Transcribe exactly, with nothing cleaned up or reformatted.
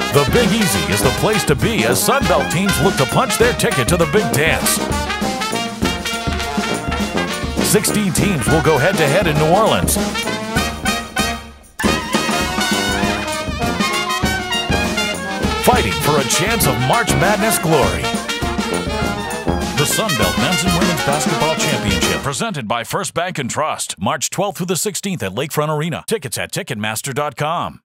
The Big Easy is the place to be as Sunbelt teams look to punch their ticket to the big dance. sixteen teams will go head-to-head in New Orleans. Fighting for a chance of March Madness glory. The Sunbelt Men's and Women's Basketball Championship, presented by First Bank and Trust. March twelfth through the sixteenth at Lakefront Arena. Tickets at Ticketmaster dot com.